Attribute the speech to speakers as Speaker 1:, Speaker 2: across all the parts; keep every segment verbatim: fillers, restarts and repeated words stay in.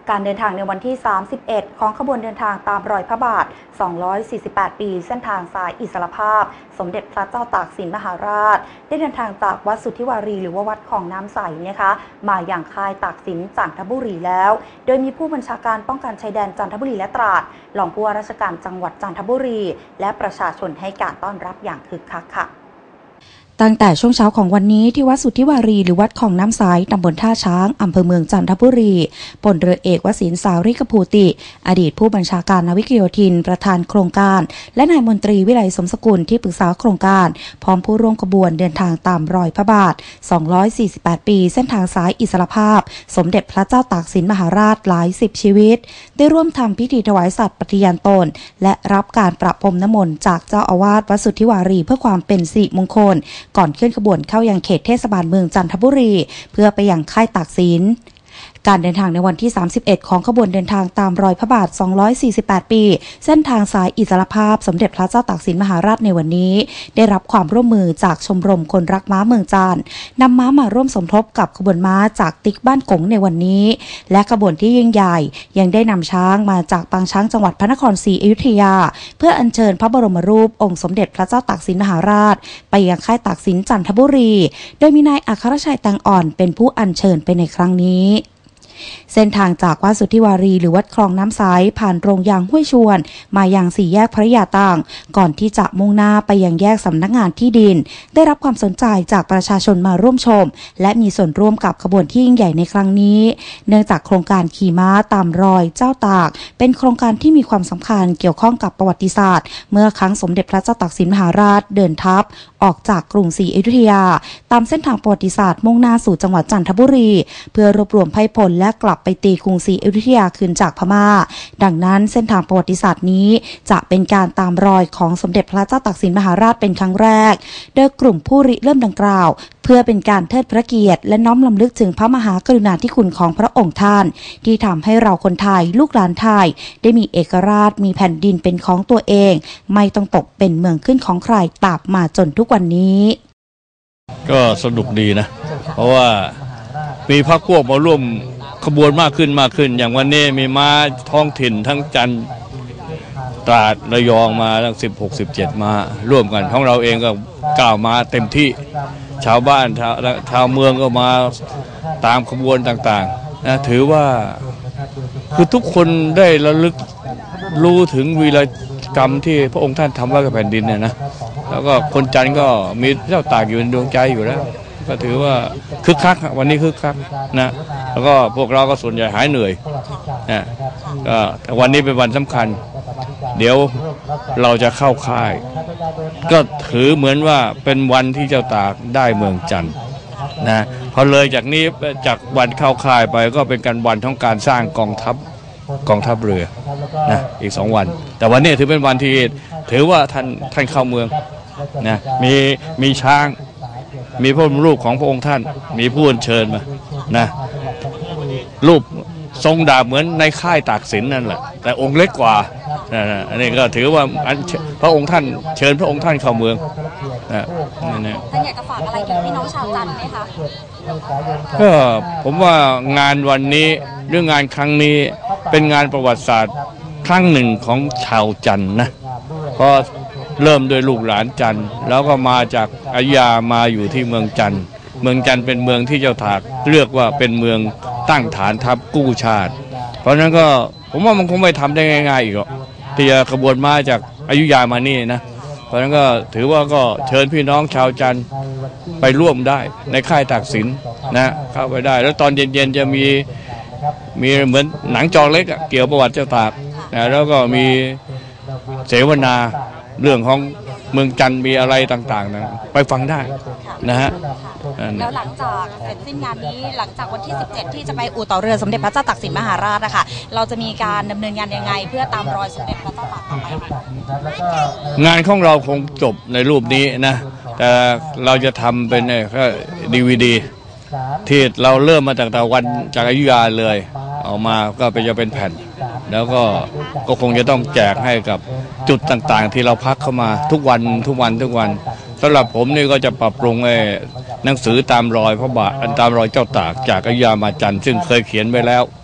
Speaker 1: การเดินทางในวันที่ สามสิบเอ็ด ของขบวนเดินทางตามรอยพระบาท สองร้อยสี่สิบแปด ปี เส้นทางสายอิสรภาพ สมเด็จพระเจ้าตากสินมหาราช ได้เดินทางจากวัดสุทธิวารีหรือว่าวัดของน้ำใสนะคะมาอย่างค่ายตากสินจันทบุรีแล้ว โดยมีผู้บัญชาการป้องกันชายแดนจันทบุรีและตราดรองผู้ว่าราชการจังหวัดจันทบุรีและประชาชนให้การต้อนรับอย่างคึกคักค่ะตั้งแต่ช่วงเช้าของวันนี้ที่วัดสุทธิวารีหรือวัดของน้ำใสตำบลท่าช้างอำเภอเมืองจันทบุรีพลเรือเอกวสินทร์ สาริกภูติอดีตผู้บัญชาการนาวิกโยธินประธานโครงการและนายมนตรีวิไลสมสกุลที่ปรึกษาโครงการพร้อมผู้ร่วมขบวนเดินทางตามรอยพระบาท สองร้อยสี่สิบแปด ปีเส้นทางสายอิสรภาพสมเด็จพระเจ้าตากสินมหาราชหลายสิบชีวิตได้ร่วมทำพิธีถวายสัตย์ปฏิญาณตนและรับการประพรมน้ำมนต์จากเจ้าอาวาสวัดสุทธิวารีเพื่อความเป็นสิริมงคลก่อนเคลื่อนขบวนเข้ายังเขตเทศบาลเมืองจันทบุรีเพื่อไปยังค่ายตากสินการเดินทางในวันที่ สามสิบเอ็ด ของขบวนเดินทางตามรอยพระบาท สองร้อยสี่สิบแปด ปีเส้นทางสายอิสรภาพสมเด็จพระเจ้าตากสินมหาราชในวันนี้ได้รับความร่วมมือจากชมรมคนรักม้าเมืองจันทร์นำม้ามาร่วมสมทบกับขบวนม้าจากติ๊กบ้านกงในวันนี้และขบวนที่ยิ่งใหญ่ยังได้นำช้างมาจากปางช้างจังหวัดพระนครศรีอยุธยาเพื่ออัญเชิญพระบรมรูปองค์สมเด็จพระเจ้าตากสินมหาราชไปยังค่ายตากสินจันทบุรีโดยมีนายอัครชัยตังอ่อนเป็นผู้อัญเชิญไปในครั้งนี้เส้นทางจากวัดสุทธิวารีหรือวัดคลองน้ำใสผ่านโรงยางห้วยชวนมายังสี่แยกพระยาต่างก่อนที่จะมุ่งหน้าไปยังแยกสำนักงานที่ดินได้รับความสนใจจากประชาชนมาร่วมชมและมีส่วนร่วมกับขบวนที่ยิ่งใหญ่ในครั้งนี้เนื่องจากโครงการขี่ม้าตามรอยเจ้าตากเป็นโครงการที่มีความสำคัญเกี่ยวข้องกับประวัติศาสตร์เมื่อครั้งสมเด็จพระเจ้าตากสินมหาราชเดินทัพออกจากกรุงศรีอยุธยาตามเส้นทางประวัติศาสตร์มุ่งหน้าสู่จังหวัดจันทบุรีเพื่อรวบรวมไพร่พลและกลับไปตีกรุงศรีอยุธยาคืนจากพม่าดังนั้นเส้นทางประวัติศาสตร์นี้จะเป็นการตามรอยของสมเด็จพระเจ้าตากสินมหาราชเป็นครั้งแรกโดยกลุ่มผู้ริเริ่มดังกล่าวเพื่อเป็นการเทิดพระเกียรติและน้อมรำลึกถึงพระมหากรุณาธิคุณของพระองค์ท่านที่ทำให้เราคนไทยลูกหลานไทยได้มีเอกราชมีแผ่นดินเป็นของตัวเองไม่ต้องตกเป็นเมืองขึ้นของใครตราบมาจนทุกวันนี้
Speaker 2: ก็สนุกดีนะเพราะว่ามีพรรคพวกมาร่วมขบวนมากขึ้นมากขึ้นอย่างวันนี้มีม้าท้องถิ่นทั้งจันทร์ตราดระยองมาตั้งสิบหก สิบเจ็ดม้าร่วมกันของเราเองก็ก้าวมาเต็มที่ชาวบ้านชาวชาวเมืองก็มาตามขบวนต่างๆนะถือว่าคือทุกคนได้ระลึกรู้ถึงวีรกรรมที่พระองค์ท่านทำไว้กับแผ่นดินเนี่ยนะแล้วก็คนจันทร์ก็มีเจ้าตากอยู่ในดวงใจอยู่แล้วก็ถือว่าคึกคักวันนี้คึกคักนะแล้วก็พวกเราก็ส่วนใหญ่หายเหนื่อยนะก็วันนี้เป็นวันสำคัญเดี๋ยวเราจะเข้าค่ายก็ถือเหมือนว่าเป็นวันที่เจ้าตากได้เมืองจันทร์นะพอเลยจากนี้จากวันเข้าค่ายไปก็เป็นการวันของการสร้างกองทัพกองทัพเรือนะอีกสองวันแต่วันนี้ถือเป็นวันที่ถือว่าท่านท่านเข้าเมืองนะมีมีช้างมีพระรูปของพระองค์ท่านมีผู้อัญเชิญมานะรูปทรงดาบเหมือนในค่ายตากสินนั่นแหละแต่องค์เล็กกว่านะอันนี้ก็ถือว่าพระองค์ท่านเชิญพระองค์ท่านเข้าเมืองนะนี่
Speaker 3: ท่านอยากจะฝากอะไรถึงพี่น้องชาวจันทร์ไหมคะ
Speaker 2: ก็ผมว่างานวันนี้เรื่องงานครั้งนี้เป็นงานประวัติศาสตร์ครั้งหนึ่งของชาวจันทร์นะเพราะเริ่มโดยลูกหลานจันทร์แล้วก็มาจากอยุธยามาอยู่ที่เมืองจันทร์เมืองจันทร์เป็นเมืองที่เจ้าตากเลือกว่าเป็นเมืองตั้งฐานทัพกู้ชาติเพราะนั้นก็ผมว่ามันคงไม่ทำได้ง่ายๆอีกหรอกที่จะขบวนมาจากอยุธยามานี่นะเพราะนั้นก็ถือว่าก็เชิญพี่น้องชาวจันทร์ไปร่วมได้ในค่ายตากสินนะเข้าไปได้แล้วตอนเย็นๆจะมีมีเหมือนหนังจอเล็กเกี่ยวประวัติเจ้าตากนะแล้วก็มีเสวนาเรื่องของเมืองจันทร์มีอะไรต่างๆนะไปฟังได้นะฮะ
Speaker 3: แล้วหลังจากเสร็จสิ้นงานนี้หลังจากวันที่สิบเจ็ดที่จะไปอู่ต่อเรือสมเด็จพระเจ้าตากสินมหาราชนะคะเราจะมีการดำเนินงานยังไงเพื่อตามรอยสมเด็จพระเจ้าตากต่อไป
Speaker 2: งานของเราคงจบในรูปนี้นะแต่เราจะทำเป็นก็ดีวีดีที่เราเริ่มมาจากตะวันจากอยุธยาเลยออกมาก็เป็นจะเป็นแผ่นแล้วก็ก็คงจะต้องแจกให้กับจุดต่างๆที่เราพักเข้ามาทุกวันทุกวันทุกวันสำหรับผมนี่ก็จะปรับปรุงไอ้หนังสือตามรอยพระบาทตามรอยเจ้าตากจากอยุธยามาจันทร์ซึ่งเคยเขียนไว้แล้ว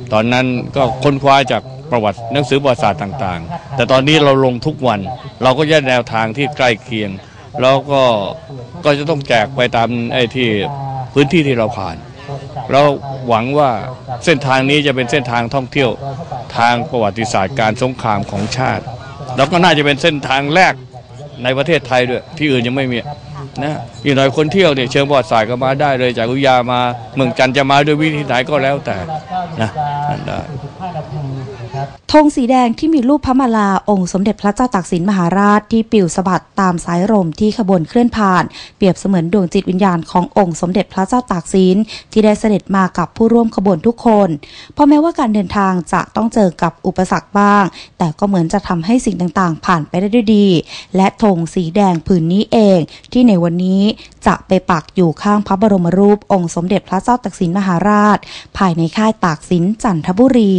Speaker 2: ตอนนั้นก็ค้นคว้าจากประวัติหนังสือประวัติศาสตร์ต่างๆแต่ตอนนี้เราลงทุกวันเราก็แยกแนวทางที่ใกล้เคียงแล้วก็ก็จะต้องแจกไปตามไอ้ที่พื้นที่ที่เราผ่านเราหวังว่าเส้นทางนี้จะเป็นเส้นทางท่องเที่ยวทางประวัติศาสตร์การสงครามของชาติแล้วก็น่าจะเป็นเส้นทางแรกในประเทศไทยด้วยที่อื่นยังไม่มีนะอีกหน่อยคนเที่ยวเนี่ยเชิงประวัติศาสตร์ก็มาได้เลยจากอุทยามาเมืองจันทร์จะมาด้วยวิธีไหนก็แล้วแต่นะนั่นได้
Speaker 1: ธงสีแดงที่มีรูปพระมาลาองค์สมเด็จพระเจ้าตากสินมหาราชที่ปลิวสะบัดตามสายลมที่ขบวนเคลื่อนผ่านเปรียบเสมือนดวงจิตวิญญาณขององค์สมเด็จพระเจ้าตากสินที่ได้เสด็จมากับผู้ร่วมขบวนทุกคนเพราะแม้ว่าการเดินทางจะต้องเจอกับอุปสรรคบ้างแต่ก็เหมือนจะทำให้สิ่งต่างๆผ่านไปได้ด้วยดีและธงสีแดงผืนนี้เองที่ในวันนี้จะไปปักอยู่ข้างพระบรมรูปองค์สมเด็จพระเจ้าตากสินมหาราชภายในค่ายตากสินจันทบุรี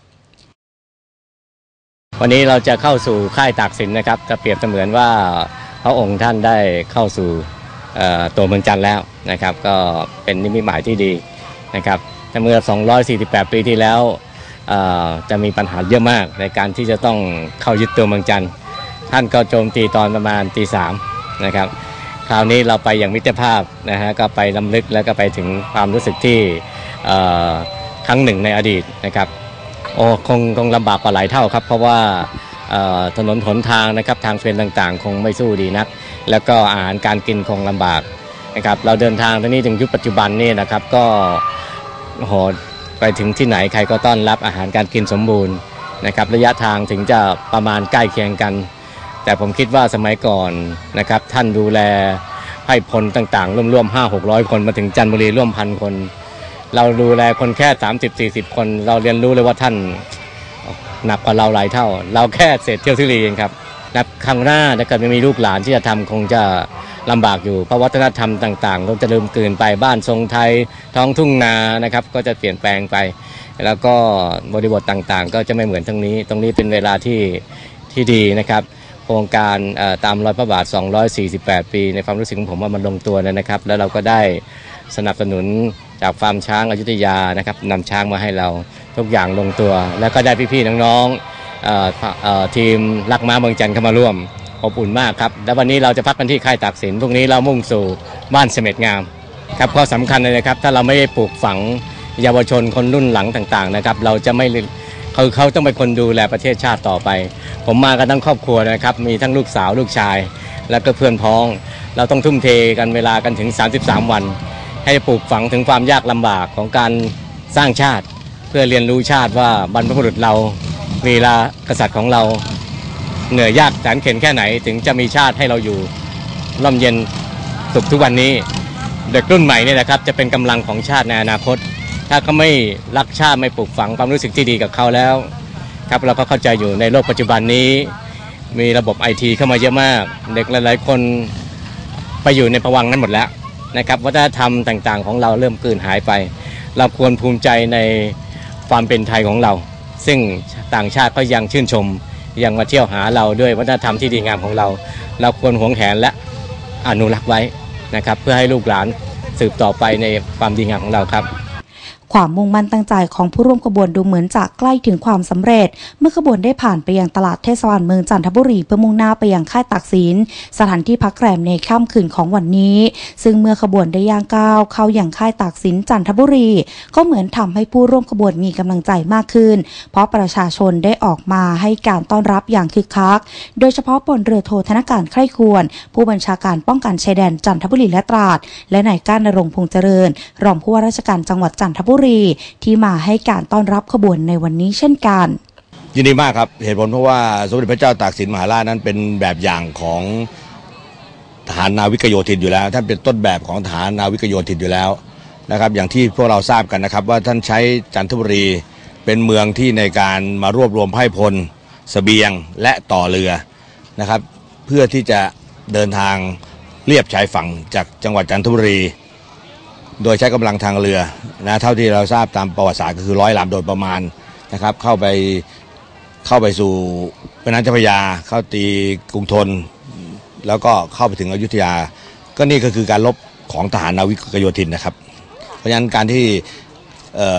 Speaker 4: วันนี้เราจะเข้าสู่ค่ายตากสินนะครับจะเปรียบเสมือนว่าพระองค์ท่านได้เข้าสู่ตัวเมืองจันทร์แล้วนะครับก็เป็นนิมิตหมายที่ดีนะครับแต่เมื่อสองร้อยสี่สิบแปดปีที่แล้วจะมีปัญหาเยอะมากในการที่จะต้องเข้ายึดตัวเมืองจันทร์ท่านก็โจมตีตอนประมาณตีสามนะครับคราวนี้เราไปอย่างมิตรภาพนะฮะก็ไปรำลึกแล้วก็ไปถึงความรู้สึกที่ครั้งหนึ่งในอดีตนะครับโอ้คงคงลำบากกว่าหลายเท่าครับเพราะว่าถนนหนทางนะครับทางเดินต่างๆคงไม่สู้ดีนักแล้วก็อาหารการกินคงลำบากนะครับเราเดินทางตอนนี้ถึงยุคปัจจุบันนี่นะครับก็โหไปถึงที่ไหนใครก็ต้อนรับอาหารการกินสมบูรณ์นะครับระยะทางถึงจะประมาณใกล้เคียงกันแต่ผมคิดว่าสมัยก่อนนะครับท่านดูแลให้พลต่างๆร่วมๆห้าหกร้อยคนมาถึงจันทบุรีร่วมพันคนเราดูแลคนแค่ สามสิบสี่สิบ คนเราเรียนรู้เลยว่าท่านหนักกว่าเราหลายเท่าเราแค่เศษเที่ยวทุเรียนครับนับครั้งหน้าถ้าเกิดไม่มีลูกหลานที่จะทำคงจะลำบากอยู่เพราะวัฒนธรรมต่างๆก็จะลืมกลืนไปบ้านทรงไทยท้องทุ่งนานะครับก็จะเปลี่ยนแปลงไปแล้วก็บริบทต่างๆก็จะไม่เหมือนทั้งนี้ตรงนี้เป็นเวลาที่ที่ดีนะครับโครงการตามรอยพระบาทสองร้อยสี่สิบแปดปีในความรู้สึกของผมว่ามันลงตัวแล้วนะครับแล้วเราก็ได้สนับสนุนจากฟาร์มช้างอยุธยานะครับนำช้างมาให้เราทุกอย่างลงตัวแล้วก็ได้พี่ๆน้องๆทีมรักม้าเมืองจันทร์เข้ามาร่วมอบอุ่นมากครับและวันนี้เราจะพักกันที่ค่ายตากสินพรุ่งนี้เรามุ่งสู่บ้านเสม็ดงามครับข้อสำคัญเลยนะครับถ้าเราไม่ได้ปลูกฝังเยาวชนคนรุ่นหลังต่างๆนะครับเราจะไม่เขาเขาต้องเป็นคนดูแลประเทศชาติต่อไปผมมากันทั้งครอบครัวนะครับมีทั้งลูกสาวลูกชายแล้วก็เพื่อนพ้องเราต้องทุ่มเทกันเวลากันถึงสามสิบสามวันให้ปลูกฝังถึงความยากลำบากของการสร้างชาติเพื่อเรียนรู้ชาติว่าบรรพบุรุษเราวีรกษัตริย์ของเราเหนื่อยยากแสนเข็ญแค่ไหนถึงจะมีชาติให้เราอยู่ร่มเย็นสุขทุกวันนี้เด็กรุ่นใหม่เนี่ยนะครับจะเป็นกำลังของชาติในอนาคตถ้าเขาไม่รักชาติไม่ปลูกฝังความรู้สึกที่ดีกับเขาแล้วครับเราก็เข้าใจอยู่ในโลกปัจจุบันนี้มีระบบไอทีเข้ามาเยอะมากเด็กหลายๆคนไปอยู่ในภวังค์นั้นหมดแล้วนะครับวัฒนธรรมต่างๆของเราเริ่มกลืนหายไปเราควรภูมิใจในความเป็นไทยของเราซึ่งต่างชาติก็ยังชื่นชมยังมาเที่ยวหาเราด้วยวัฒนธรรมที่ดีงามของเราเราควรหวงแหนและอนุรักษ์ไว้นะครับเพื่อให้ลูกหลานสืบต่อไปในความดีงามของเราครับ
Speaker 1: ความมุ่งมั่นตั้งใจของผู้ร่วมขบวนดูเหมือนจะใกล้ถึงความสำเร็จเมื่อขบวนได้ผ่านไปยังตลาดเทศบาลเมืองจันทบุรีเพื่อมุ่งหน้าไปยังค่ายตากสินสถานที่พักแรมในค่ำคืนของวันนี้ซึ่งเมื่อขบวนได้ย่างก้าวเข้าอย่างค่ายตากสินจันทบุรีก็เหมือนทำให้ผู้ร่วมขบวนมีกำลังใจมากขึ้นเพราะประชาชนได้ออกมาให้การต้อนรับอย่างคึกคักโดยเฉพาะพลเรือโทธนการไคร่ควรผู้บัญชาการป้องกันชายแดนจันทบุรีและตราดและนายก้านณรงค์พงษ์เจริญรองผู้ว่าราชการจังหวัดจันทบุรีที่มาให้การต้อนรับขบวนในวันนี้เช่นกัน
Speaker 5: ยินดีมากครับเหตุผลเพราะว่าสมเด็จพระเจ้าตากสินมหาราชนั้นเป็นแบบอย่างของทหารนาวิกโยธินอยู่แล้วท่านเป็นต้นแบบของทหารนาวิกโยธินอยู่แล้วนะครับอย่างที่พวกเราทราบกันนะครับว่าท่านใช้จันทบุรีเป็นเมืองที่ในการมารวบรวมไพร่พลเสบียงและต่อเรือนะครับเพื่อที่จะเดินทางเลียบชายฝั่งจากจังหวัดจันทบุรีโดยใช้กำลังทางเรือนะเท่าที่เราทราบตามประวัติศาสตร์ก็คือร้อยลำโดยประมาณนะครับเข้าไปเข้าไปสู่แม่น้ำเจ้าพระยาเข้าตีกรุงธนแล้วก็เข้าไปถึงอยุธยาก็นี่ก็คือการรบของทหารนาวิกโยธินนะครับเพราะฉะนั้นการที่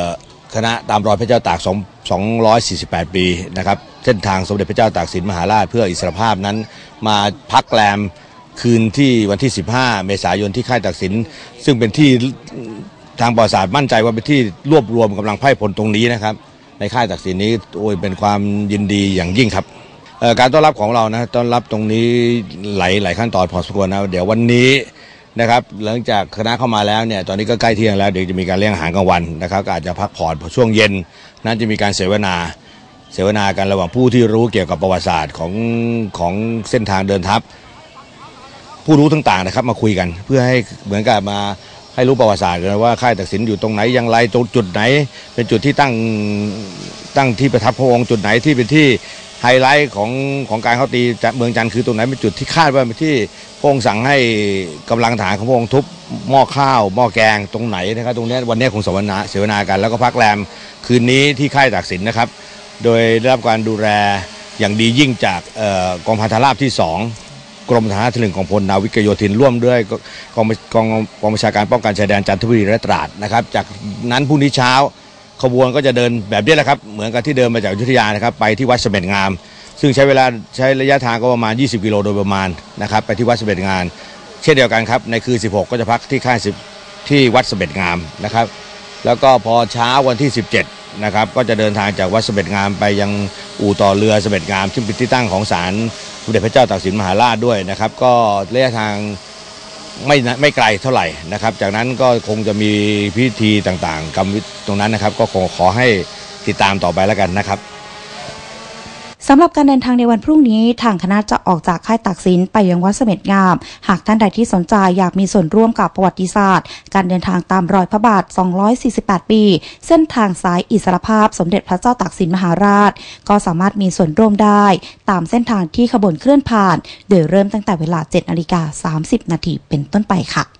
Speaker 5: คณะตามรอยพระเจ้าตากสองร้อยสี่สิบแปดปีนะครับเส้นทางสมเด็จพระเจ้าตากสินมหาราชเพื่ออิสรภาพนั้นมาพักแรมคืนที่วันที่สิบห้าเมษายนที่ค่ายตากสินซึ่งเป็นที่ทางประวัติศาสตร์มั่นใจว่าเป็นที่รวบรวมกำลังไพร่พลตรงนี้นะครับในค่ายตากสินนี้โอ้ยเป็นความยินดีอย่างยิ่งครับการต้อนรับของเรานะต้อนรับตรงนี้หลายหลายขั้นตอนพอสมควรนะเดี๋ยววันนี้นะครับหลังจากคณะเข้ามาแล้วเนี่ยตอนนี้ก็ใกล้เที่ยงแล้วเดี๋ยวจะมีการเลี้ยงอาหารกลางวันนะครับก็อาจจะพักผ่อนพอช่วงเย็นนั้นจะมีการเสวนาเสวนากันระหว่างผู้ที่รู้เกี่ยวกับประวัติศาสตร์ของของเส้นทางเดินทัพผู้รู้ต่างๆนะครับมาคุยกันเพื่อให้เหมือนกับมาให้รู้ประวัติศาสตร์กันว่าค่ายตากสินอยู่ตรงไหนอย่างไรตรงจุดไหนเป็นจุดที่ตั้งตั้งที่ประทับพระองค์จุดไหนที่เป็นที่ไฮไลท์ของของการเข้าตีเมืองจันทร์คือตรงไหนเป็นจุดที่คาดว่าเป็นที่พระองค์สั่งให้กำลังทหารของพระองค์ทุบหม้อข้าวหม้อแกงตรงไหนนะครับตรงนี้วันนี้คงเสวนาเสวนากันแล้วก็พักแรมคืนนี้ที่ค่ายตากสินนะครับโดยได้รับการดูแลอย่างดียิ่งจากกองพันทราบที่สองกรมทหารที่หนึ่งของพลนาวิกโยธินร่วมด้วยกองกองกองบัญชาการป้องกันชายแดนจันทบุรีและตราดนะครับจากนั้นพรุ่งนี้เช้าขบวนก็จะเดินแบบนี้แหละครับเหมือนกับที่เดินมาจากอยุธยานะครับไปที่วัดเสม็ดงามซึ่งใช้เวลาใช้ระยะทางก็ประมาณยี่สิบกิโลโดยประมาณนะครับไปที่วัดเสม็ดงามเช่นเดียวกันครับในคืนสิบหกก็จะพักที่ค่ายสิบที่วัดเสม็ดงามนะครับแล้วก็พอเช้าวันที่สิบเจ็ดนะครับก็จะเดินทางจากวัดเสม็ดงามไปยังอู่ต่อเรือเสม็ดงามซึ่งเป็นที่ตั้งของศาลสมเด็จพระเจ้าตากสินมหาราชด้วยนะครับก็ระยะทางไม่ไม่ไกลเท่าไหร่นะครับจากนั้นก็คงจะมีพิธีต่างๆกรรมวิธีตรงนั้นนะครับก็คงขอให้ติดตามต่อไปแล้วกันนะครับ
Speaker 1: สำหรับการเดินทางในวันพรุ่งนี้ทางคณะจะออกจากค่ายตากสินไปยังวัดเสม็ดงามหากท่านใดที่สนใจอยากมีส่วนร่วมกับประวัติศาสตร์การเดินทางตามรอยพระบาทสองร้อยสี่สิบแปดปีเส้นทางสายอิสรภาพสมเด็จพระเจ้าตากสินมหาราชก็สามารถมีส่วนร่วมได้ตามเส้นทางที่ขบวนเคลื่อนผ่านโดยเริ่มตั้งแต่เวลา เจ็ดนาฬิกาสามสิบนาทีเป็นต้นไปค่ะ